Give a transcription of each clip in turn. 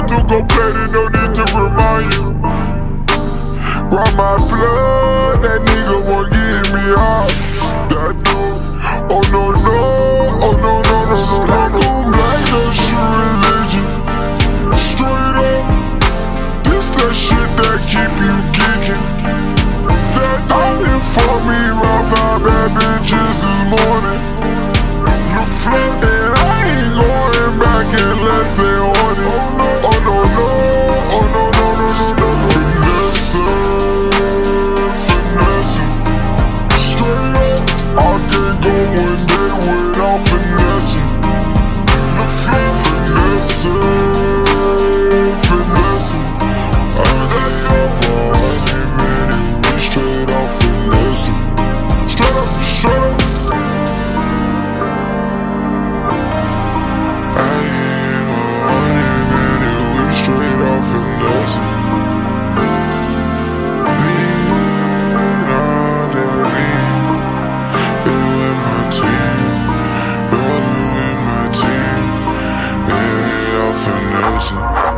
to go platinum, no need to remind you. Run my blood, that nigga won't get me off. That dude, oh no no, oh no no no no no. Black on black, that's your religion. Straight up, this that shit that keep you geeking. That I didn't fuck me around 5 bad bitches this morning. Look flat and I ain't going back unless they on it. Oh no, oh no no, oh no no no no no. Finesse, finesse. Straight up, I can't go one day without finesse. Look flat, finesse, finesse. I can't go for 100 minutes, we straight off finesse. Straight up, straight up. Straight off finesse. Lean on me. You and my team. Rolling with my team. Straight off finesse.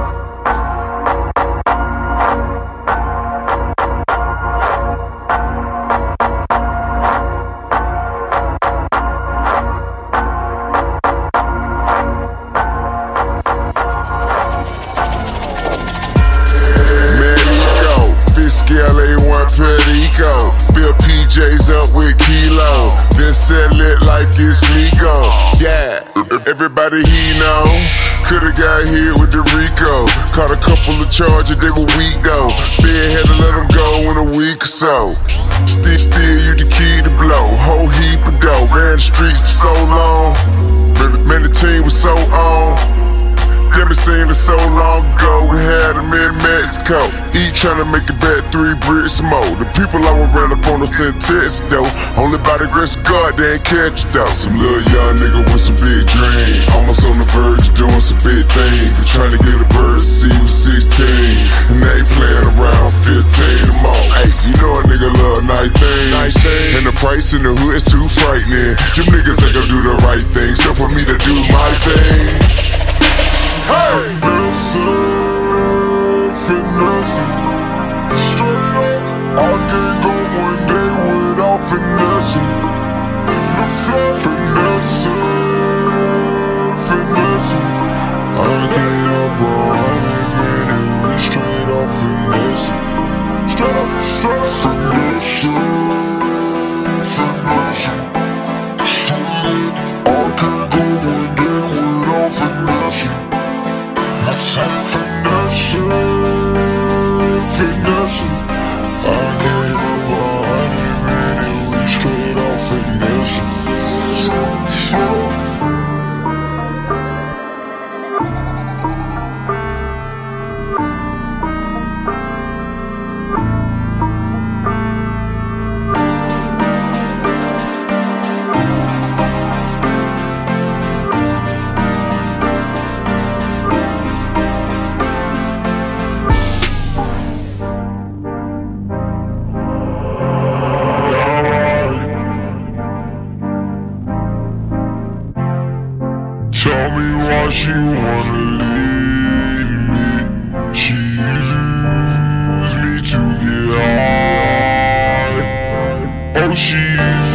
Fill PJs up with kilo, then sell it like it's Nico. Yeah, everybody he know could've got hit with the Rico. Caught a couple of charges, they were weak though. Fed had to let them go in a week or so. Still you the key to blow. Whole heap of dough. Ran the streets for so long. Man, the team was so on. Damn, it seemed so long ago. We had them in Mexico. Each tryna make it back 3 bricks more. The people I would run up on us in Texas though. Only by the grace of God they ain't catch it though. Some little young nigga with some big dreams. Almost on the verge of doing some big things. Been trying to get a bird to see was 16. And they playing around 15 tomorrow. Hey, you know a nigga love nice things. And the price in the hood is too frightening. Them niggas ain't gonna do the right thing. So for me to do my thing. Hey! Finesse, finesse. Straight up, I can't go one day without finesse. The flat finesse, finesse. I can't go for 100 minutes, we straight up finesse. Straight up, finesse, finesse. I can't go one day without finesse. Finesse, finesse. I gave up 100 minutes, we straight off finesse. Tell me why she wanna leave me. She used me to get high. Oh, she